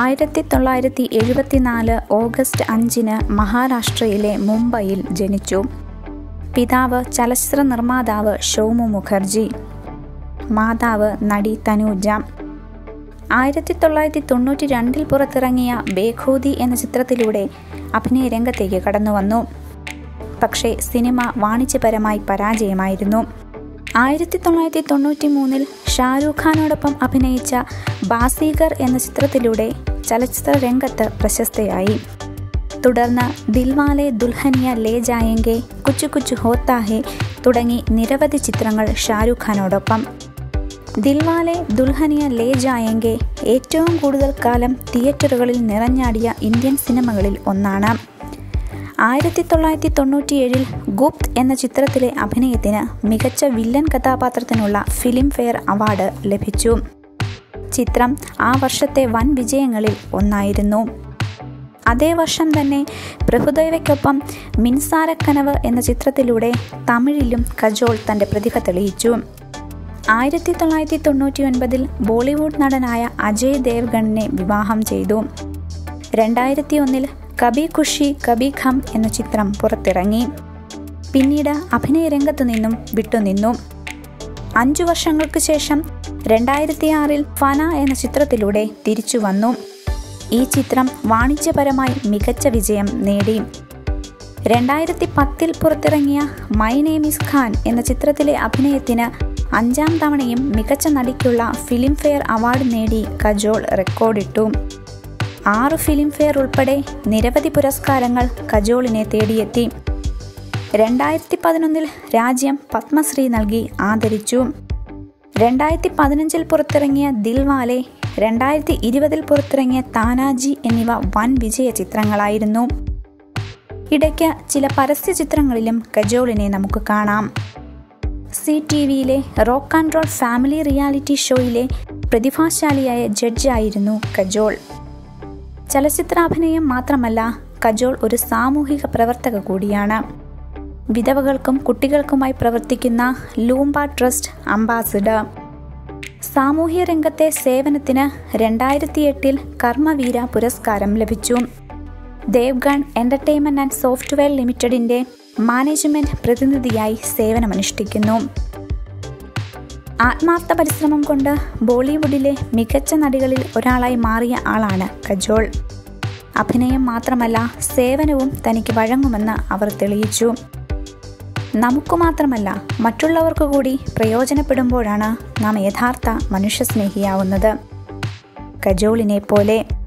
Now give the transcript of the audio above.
1974 August 5 മഹാരാഷ്ട്രയിലെ മുംബൈയിൽ ജനിച്ചു. പിതാവ് ചലച്ചിത്ര നിർമ്മാതാവ് ഷോമു മുഖർജി, മാതാവ് നടി തനൂജ. 1992 പുറത്തിറങ്ങിയ ബേഖൂദി എന്ന ചിത്രത്തിലൂടെ അഭിനയ രംഗത്തേക്ക് കടന്നുവന്നു. പക്ഷേ സിനിമ വാണിജ്യപരമായി പരാജയമായിരുന്നു. 1993 ഷാരൂഖ് ഖാനോടൊപ്പം അഭിനയിച്ച ബാസീഗർ എന്ന ചിത്രത്തിലൂടെ ചലച്ചിത്ര രംഗത്ത് പ്രശസ്തയായി. തുടർന്ന് ദിൽവാലെ ദുൽഹനിയ ലേ ജായേംഗെ, കുച്ചു കുച്ചു ഹോത്താ ഹേ തുടങ്ങി നിരവധി ചിത്രങ്ങൾ ഷാരൂഖ് ഖാനോടൊപ്പം. ദിൽവാലെ ദുൽഹനിയ ലേ ജായേംഗെ ഏറ്റവും കൂടുതൽ കാലം തിയേറ്ററുകളിൽ നിറഞ്ഞാടിയ ഇന്ത്യൻ സിനിമകളിൽ ഒന്നാണ്. 1997 ഗുപ്ത് എന്ന ചിത്രത്തിലെ അഭിനയത്തിന് മികച്ച വില്ലൻ കഥാപാത്രത്തിനുള്ള ഫിലിം ഫെയർ അവാർഡ് ലഭിച്ചു. ചിത്രം ആ വർഷത്തെ വൻ വിജയങ്ങളിൽ ഒന്നായിരുന്നു. അതേ വർഷം തന്നെ പ്രഭുദേവയ്ക്കൊപ്പം മിൻസാരക്കനവ് എന്ന ചിത്രത്തിലൂടെ തമിഴിലും കജോൾ തൻ്റെ പ്രതിഭ തെളിയിച്ചു. 1999 ബോളിവുഡ് നടനായ അജയ് ദേവ്ഗണിനെ വിവാഹം ചെയ്തു. 2001 കബി ഖുഷി കബി ഖം എന്ന ചിത്രം പുറത്തിറങ്ങി. പിന്നീട് അഭിനയ രംഗത്തു നിന്നും വിട്ടുനിന്നു. 5 വർഷങ്ങൾക്ക് ശേഷം 2006 ഫന എന്ന ചിത്രത്തിലൂടെ തിരിച്ചു വന്നു. ഈ ചിത്രം വാണിജ്യപരമായി മികച്ച വിജയം നേടി. 2010 പുറത്തിറങ്ങിയ മൈ നെയിം ഈസ് ഖാൻ എന്ന ചിത്രത്തിലെ അഭിനയത്തിന് 5ാം തവണയും മികച്ച നടിക്കുള്ള ഫിലിം ഫെയർ അവാർഡ് നേടി കജോൾ റെക്കോർഡിട്ടു. 6 ഫിലിം ഫെയർ ഉൾപ്പെടെ നിരവധി പുരസ്കാരങ്ങൾ കജോളിനെ തേടിയെത്തി. 2011 രാജ്യം പത്മശ്രീ നൽകി ആദരിച്ചു. 2015 പുറത്തിറങ്ങിയ ദിൽവാലെ, 2020 പുറത്തിറങ്ങിയ താനാജി എന്നിവ വൻ വിജയ ചിത്രങ്ങളായിരുന്നു. ഇടയ്ക്ക് ചില പരസ്യ ചിത്രങ്ങളിലും കജോളിനെ നമുക്ക് കാണാം. CTVയിലെ rock and roll family reality ഷോയിലെ പ്രതിഭാശാലിയായ ജഡ്ജായിരുന്നു കജോൾ. ചലച്ചിത്രാഭിനയം മാത്രമല്ല, കജോൾ ഒരു സാമൂഹിക പ്രവർത്തക കൂടിയാണ്. വിധവകൾക്കും കുട്ടികൾക്കുമായി പ്രവർത്തിക്കുന്ന ലൂംബ ട്രസ്റ്റ് അംബാസിഡർ. സാമൂഹ്യ രംഗത്തെ സേവനത്തിന് 2008 കർമ്മവീര പുരസ്കാരം ലഭിച്ചു. ദേവ്ഗൺ എന്റർടൈൻമെന്റ് ആൻഡ് സോഫ്റ്റ്വെയർ ലിമിറ്റഡിന്റെ മാനേജ്മെന്റ് പ്രതിനിധിയായി സേവനമനുഷ്ഠിക്കുന്നു. ആത്മാർത്ഥ പരിശ്രമം കൊണ്ട് ബോളിവുഡിലെ മികച്ച നടികളിൽ ഒരാളായി മാറിയ ആളാണ് കജോൾ. അഭിനയം മാത്രമല്ല, സേവനവും തനിക്ക് വഴങ്ങുമെന്ന് അവർ തെളിയിച്ചു. നമുക്ക് മാത്രമല്ല, മറ്റുള്ളവർക്ക് കൂടി പ്രയോജനപ്പെടുമ്പോഴാണ് നാം യഥാർത്ഥ മനുഷ്യസ്നേഹിയാവുന്നത്. കജോളിനെ പോലെ.